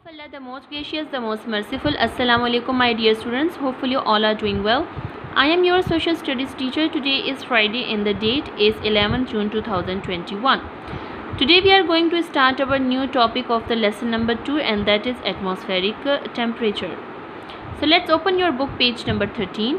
of Allah, the most gracious, the most merciful. Assalamu alaikum, my dear students. Hopefully you all are doing well. I am your social studies teacher. Today is Friday and the date is 11 June 2021. Today we are going to start our new topic of the lesson number 2, and that is atmospheric temperature. So let's open your book, page number 13.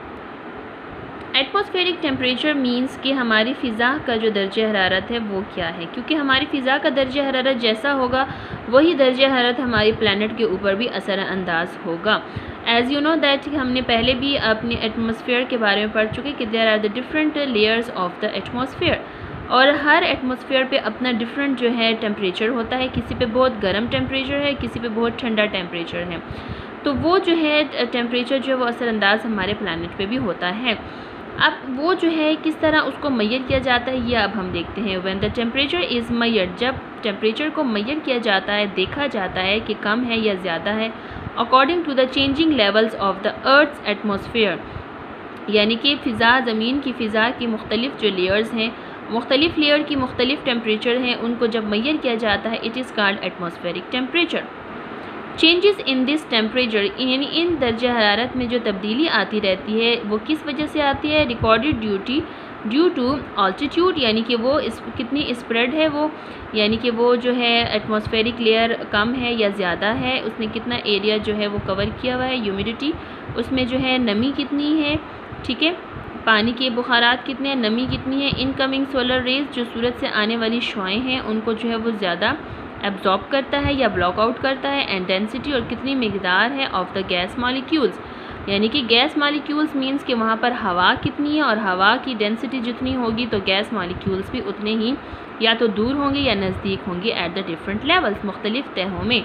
Atmospheric temperature means कि हमारी फ़िज़ा का जो दर्जा हरारत है वो क्या है, क्योंकि हमारी फ़िज़ा का दर्जा हरारत जैसा होगा वही दर्जा हरारत हमारी प्लैनेट के ऊपर भी असरअंदाज होगा। एज़ यू नो दैट हमने पहले भी अपने एटमॉस्फेयर के बारे में पढ़ चुके कि there are the different layers of the atmosphere, और हर एटमॉस्फेयर पे अपना डिफरेंट जो है टेम्परेचर होता है। किसी पे बहुत गर्म टेम्परेचर है, किसी पे बहुत ठंडा टेम्परेचर है, तो वो जो है टेम्परेचर जो है वो असरअंदाज हमारे प्लैनेट पे भी होता है। अब वो जो है किस तरह उसको मैयर किया जाता है ये अब हम देखते हैं। When the temperature is measured, जब टेम्परेचर को मैयर किया जाता है, देखा जाता है कि कम है या ज़्यादा है, according to the changing levels of the earth's atmosphere, यानी कि फ़िज़ा, ज़मीन की फ़िज़ा की मुख्तलिफ़ जो लेयर्स हैं, मुख्तलिफ़ लेयर की मुख्तलिफ़ टेम्परेचर हैं, उनको जब मैयर किया जाता है it is called atmospheric temperature. Changes in this temperature, यानी इन दर्जा हरारत में जो तब्दीली आती रहती है वो किस वजह से आती है? रिकॉर्डेड ड्यू टू ऑल्टीट्यूड, यानी कि वो कितनी स्प्रेड है वो, यानी कि वो जो है एटमॉस्फेरिक लेयर कम है या ज़्यादा है, उसने कितना एरिया जो है वो कवर किया हुआ है, ह्यूमिडिटी उसमें जो है, नमी कितनी है, ठीक है, पानी के बुखारात कितने हैं, नमी कितनी है, इनकमिंग सोलर रेज जो सूरज से आने वाली शुआएँ हैं उनको जो है वो ज़्यादा एब्जॉर्ब करता है या ब्लॉक आउट करता है, एंड डेंसिटी और कितनी मिकदार है ऑफ द गैस मॉलिक्यूल्स, यानी कि गैस मॉलिक्यूल्स मींस कि वहाँ पर हवा कितनी है, और हवा की डेंसिटी जितनी होगी तो गैस मॉलिक्यूल्स भी उतने ही या तो दूर होंगे या नज़दीक होंगे एट द डिफरेंट लेवल्स, मुख्तलिफ तहों में।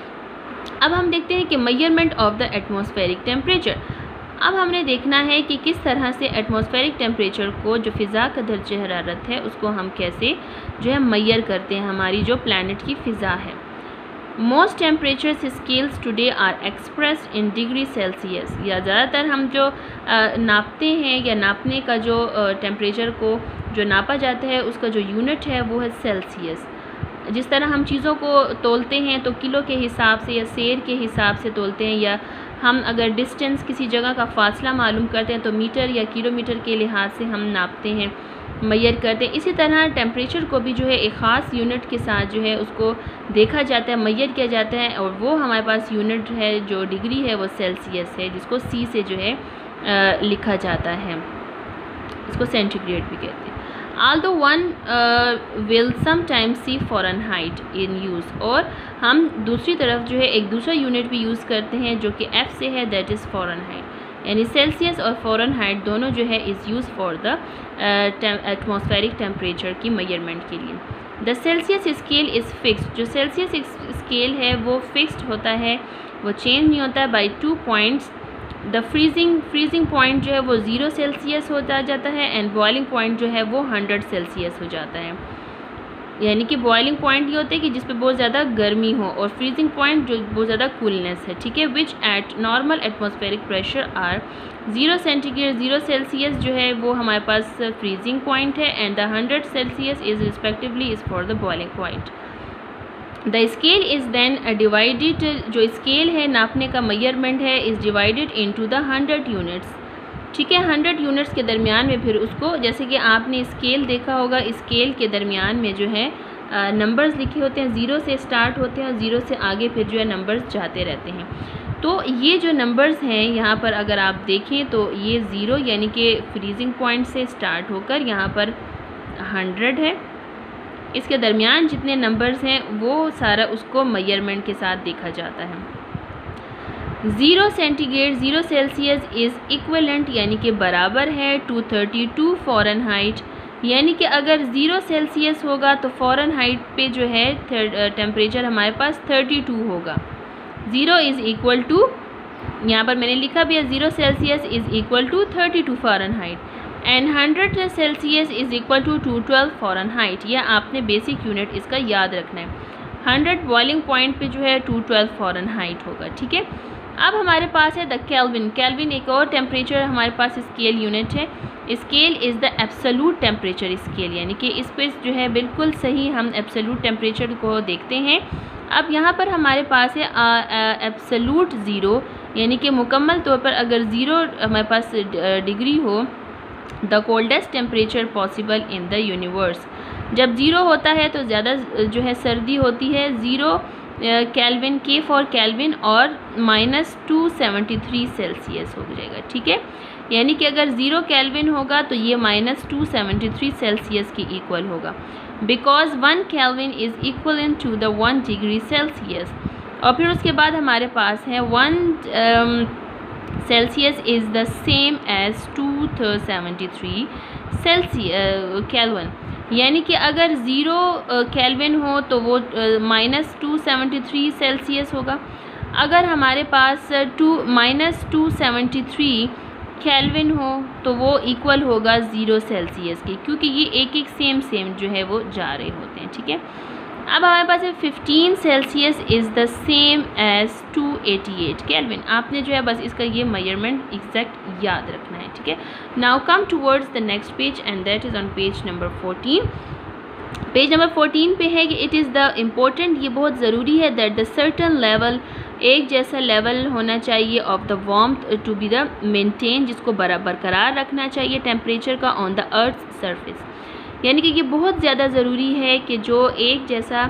अब हम देखते हैं कि measurement of the atmospheric temperature. अब हमने देखना है कि किस तरह से एटमॉस्फेरिक टेम्परेचर को, जो फ़िज़ा का दर्जा हरारत है, उसको हम कैसे जो है मैयर करते हैं हमारी जो प्लैनेट की फ़िज़ा है। Most temperature scales today are expressed in degree Celsius, या ज़्यादातर हम जो नापते हैं या नापने का जो टेम्परेचर को जो नापा जाता है उसका जो यूनिट है वो है सेल्सियस। जिस तरह हम चीज़ों को तोलते हैं तो किलो के हिसाब से या सेर के हिसाब से तोलते हैं, या हम अगर डिस्टेंस किसी जगह का फासला मालूम करते हैं तो मीटर या किलोमीटर के लिहाज से हम नापते हैं, मैयर करते हैं। इसी तरह टेम्परेचर को भी जो है एक ख़ास यूनिट के साथ जो है उसको देखा जाता है, मैयर किया जाता है, और वो हमारे पास यूनिट है जो डिग्री है वो सेल्सियस है, जिसको सी से जो है लिखा जाता है, इसको सेंटीग्रेड भी कहते हैं। Although one will sometimes see Fahrenheit in use, और हम दूसरी तरफ जो है एक दूसरा यूनिट भी यूज़ करते हैं जो कि F से है, दैट इज़ Fahrenheit, यानी सेल्सियस और फ़ारेनहाइट दोनों जो है is used for the atmospheric temperature की मेजरमेंट के लिए। The Celsius scale is fixed, जो सेल्सियस स्केल है वो फिक्स्ड होता है, वो चेंज नहीं होता है by 2 points. The freezing point जो है वो 0 सेल्सियस हो जाता है, एंड बॉइलिंग पॉइंट जो है वो 100 सेल्सियस हो जाता है। यानी कि बॉइलिंग पॉइंट ये होता है कि जिस पे बहुत ज़्यादा गर्मी हो, और फ्रीजिंग पॉइंट जो बहुत ज़्यादा कूलनेस है, ठीक है, which at normal atmospheric pressure are 0 centigrade, 0 Celsius जो है वो हमारे पास फ्रीजिंग पॉइंट है, and the 100 Celsius is respectively is for the boiling point. The scale is then divided, जो स्केल है नापने का मेजरमेंट है, is divided into the 100 units, ठीक है। 100 यूनिट्स के दरमियान में फिर उसको, जैसे कि आपने स्केल देखा होगा, स्केल के दरमियान में जो है नंबर्स लिखे होते हैं, 0 से स्टार्ट होते हैं और 0 से आगे फिर जो है नंबर्स जाते रहते हैं। तो ये जो नंबर्स हैं यहाँ पर अगर आप देखें तो ये 0 यानी कि फ्रीजिंग पॉइंट से स्टार्ट होकर यहाँ पर 100 है, इसके दरमियान जितने नंबर्स हैं वो सारा उसको मेजरमेंट के साथ देखा जाता है। 0 सेंटीग्रेड, 0 सेल्सियस इज़ इक्वलेंट, यानी कि बराबर है 232 फ़ारेनहाइट, यानी कि अगर 0 सेल्सियस होगा तो फ़ारेनहाइट पे जो है टेम्परेचर हमारे पास 32 होगा। 0 इज़ इक्वल टू, यहाँ पर मैंने लिखा भी है, 0 Celsius is equal to 32 Fahrenheit, and 100 Celsius is equal to 212 Fahrenheit. यह आपने बेसिक यूनिट इसका याद रखना है। 100 बॉइलिंग पॉइंट पे जो है 212 फ़ारेनहाइट होगा, ठीक है। अब हमारे पास है द केल्विन। केल्विन एक और टेम्परेचर हमारे पास स्केल यूनिट है, scale is the absolute temperature scale, यानी कि इस पे जो है बिल्कुल सही हम एब्सोल्यूट टेम्परेचर को देखते हैं। अब यहाँ पर हमारे पास है एब्सोल्यूट ज़ीरो, यानी कि मुकम्मल तौर पर अगर ज़ीरो हमारे पास डिग्री हो, the coldest temperature possible in the universe. जब ज़ीरो होता है तो ज़्यादा जो है सर्दी होती है, zero kelvin, K for kelvin, और -273 सेल्सियस हो जाएगा, ठीक है। यानी कि अगर 0 केल्विन होगा तो ये -273 सेल्सियस के इक्वल होगा, because 1 kelvin is equal to the 1 degree Celsius. और फिर उसके बाद हमारे पास है 1 Celsius is the same as 273 kelvin, यानी कि अगर 0 केल्विन हो तो वो -273 सेल्सियस होगा। अगर हमारे पास -273 केल्विन हो तो वो इक्वल होगा 0 सेल्सियस के, क्योंकि ये एक एक सेम जो है वो जा रहे होते हैं, ठीक है। अब हमारे पास है 15 Celsius is the same as 288 kelvin. आपने जो है बस इसका ये मेजरमेंट एग्जैक्ट याद रखना है, ठीक है। Now come towards the next page and that is on page number 14। Page number 14 पे है कि इट इज़ द इम्पोर्टेंट, ये बहुत ज़रूरी है, दैट द सर्टन लेवल, एक जैसा लेवल होना चाहिए of the warmth to be the maintain, जिसको बरकरार रखना चाहिए टेम्परेचर का ऑन द अर्थ सरफेस। यानी कि ये बहुत ज़्यादा ज़रूरी है कि जो एक जैसा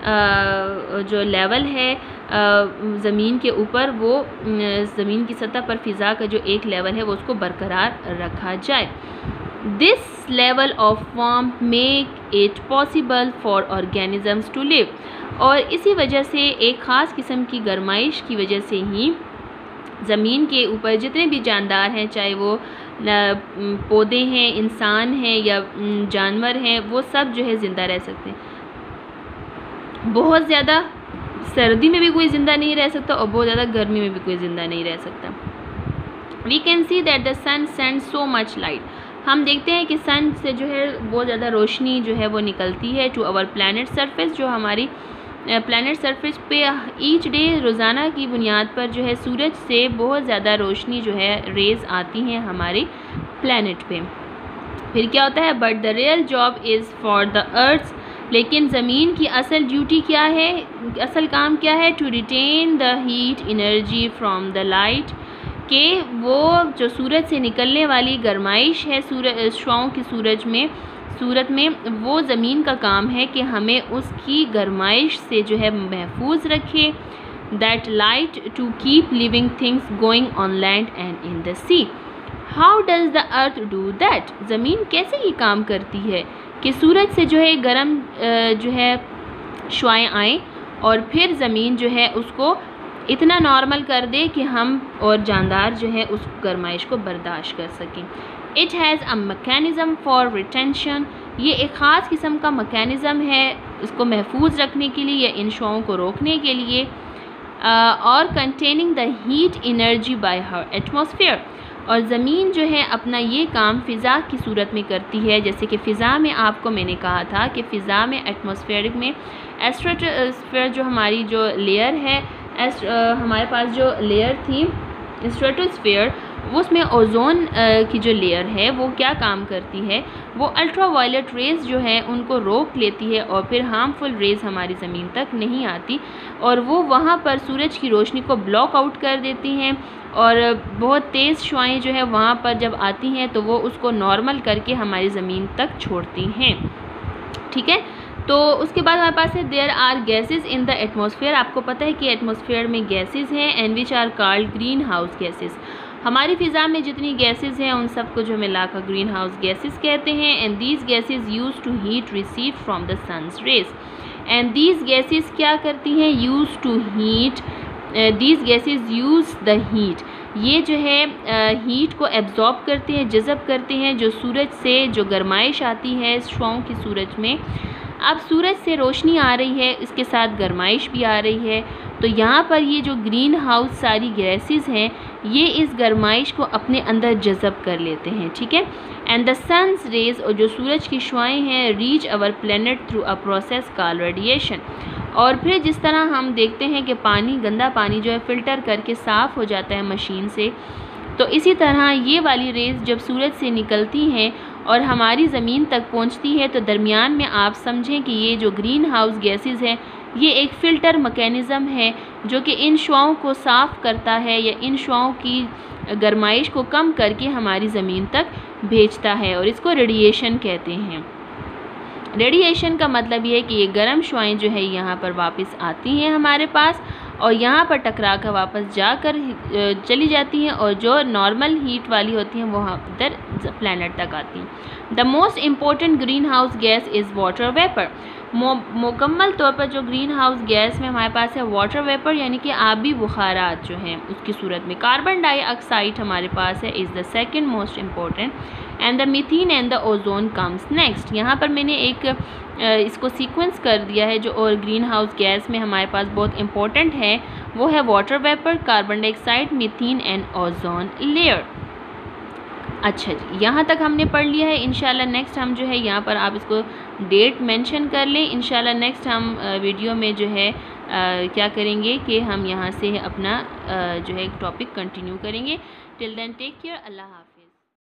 जो लेवल है ज़मीन के ऊपर, वो ज़मीन की सतह पर फ़िज़ा का जो एक लेवल है वो उसको बरकरार रखा जाए। This level of warmth make it possible for organisms to live, और इसी वजह से एक ख़ास किस्म की गर्माइश की वजह से ही ज़मीन के ऊपर जितने भी जानदार हैं, चाहे वो पौधे हैं, इंसान हैं या जानवर हैं, वो सब जो है ज़िंदा रह सकते हैं। बहुत ज़्यादा सर्दी में भी कोई ज़िंदा नहीं रह सकता और बहुत ज़्यादा गर्मी में भी कोई ज़िंदा नहीं रह सकता। We can see that the sun send so much light, हम देखते हैं कि सन से जो है बहुत ज़्यादा रोशनी जो है वो निकलती है टू आवर प्लैनेट सरफेस, जो हमारी प्लैनेट सरफेस पे ईच डे रोज़ाना की बुनियाद पर जो है सूरज से बहुत ज़्यादा रोशनी जो है रेज़ आती हैं हमारे प्लैनेट पे। फिर क्या होता है, but the real job is for the earth, लेकिन ज़मीन की असल ड्यूटी क्या है, असल काम क्या है, to retain the heat energy from the light, कि वो जो सूरज से निकलने वाली गर्माइश है शुआओं की सूरत में वो ज़मीन का काम है कि हमें उसकी गर्माइश से जो है महफूज रखे। That light to keep living things going on land and in the sea. How does the earth do that, ज़मीन कैसे ये काम करती है कि सूरज से जो है गर्म जो है शुआएँ आएँ और फिर ज़मीन जो है उसको इतना नॉर्मल कर दे कि हम और जानदार जो है उस गर्माइश को बर्दाश्त कर सकें। It has a mechanism for retention, ये एक ख़ास किस्म का मैकेनिज़्म है इसको महफूज रखने के लिए या इन शुआओं को रोकने के लिए, और containing the heat energy by her atmosphere, और ज़मीन जो है अपना ये काम फ़िज़ा की सूरत में करती है। जैसे कि फ़िज़ा में आपको मैंने कहा था कि फ़िज़ा में एटमॉस्फेरिक में स्ट्रेटोस्फेयर जो हमारी जो लेयर है, हमारे पास जो लेयर थी स्ट्रेटोस्फेयर, उसमें ओजोन की जो लेयर है वो क्या काम करती है, वो अल्ट्रा वायलेट रेज़ जो है उनको रोक लेती है और फिर हार्मफुल रेज़ हमारी ज़मीन तक नहीं आती और वो वहाँ पर सूरज की रोशनी को ब्लॉक आउट कर देती हैं और बहुत तेज़ शुआएं जो है वहाँ पर जब आती हैं तो वो उसको नॉर्मल करके हमारी ज़मीन तक छोड़ती हैं, ठीक है। तो उसके बाद हमारे पास है there are gases in the atmosphere, आपको पता है कि एटमॉस्फेयर में गैसेस हैं, and which are called greenhouse gases. हमारी फ़िज़ा में जितनी गैसेस हैं उन सबको जो मिलाकर ग्रीन हाउस गैसेस कहते हैं। And these gases use to heat receive from the sun's rays, and these gases क्या करती हैं, use to heat, these gases use the heat, ये जो है हीट को एब्जॉर्ब करते हैं, जज़ब करते हैं जो सूरज से जो गर्माइश आती है शुआओं की सूरज में। अब सूरज से रोशनी आ रही है, इसके साथ गर्माइश भी आ रही है, तो यहाँ पर ये जो ग्रीन हाउस सारी गैसेस हैं ये इस गर्माइश को अपने अंदर जज़ब कर लेते हैं, ठीक है। एंड द सन्स रेज, और जो सूरज की शुआएँ हैं, reach our planet through a process called radiation, और फिर जिस तरह हम देखते हैं कि पानी, गंदा पानी जो है फ़िल्टर करके साफ़ हो जाता है मशीन से, तो इसी तरह ये वाली रेज़ जब सूरज से निकलती हैं और हमारी ज़मीन तक पहुंचती है तो दरमियान में आप समझें कि ये जो ग्रीन हाउस गैसेस हैं ये एक फ़िल्टर मैकेनिज़्म है जो कि इन शुआओं को साफ़ करता है या इन शुआओं की गर्माइश को कम करके हमारी ज़मीन तक भेजता है और इसको रेडिएशन कहते हैं। रेडिएशन का मतलब ये है कि ये गर्म शुआएं जो है यहाँ पर वापस आती हैं हमारे पास और यहाँ पर टकरा कर वापस जाकर चली जाती हैं और जो नॉर्मल हीट वाली होती हैं वो इधर प्लैनेट तक आती हैं। The most important greenhouse gas is water vapour. मुकम्मल तौर पर जो ग्रीन हाउस गैस में हमारे पास है वाटर वेपर यानी कि आबी बुखारात जो हैं उसकी सूरत में। कार्बन डाइऑक्साइड हमारे पास है is the second most important and the methane and the ozone comes next. यहाँ पर मैंने एक इसको सीक्वेंस कर दिया है जो और ग्रीन हाउस गैस में हमारे पास बहुत इंपॉर्टेंट है वो है water vapour, carbon dioxide, methane and ozone layer. अच्छा जी, यहाँ तक हमने पढ़ लिया है। इंशाल्लाह नेक्स्ट हम जो है यहाँ पर आप इसको डेट मेंशन कर लें। इंशाल्लाह नेक्स्ट हम वीडियो में जो है क्या करेंगे कि हम यहाँ से अपना जो है टॉपिक कंटिन्यू करेंगे। टिल देन टेक केयर, अल्लाह हाफ़िज़।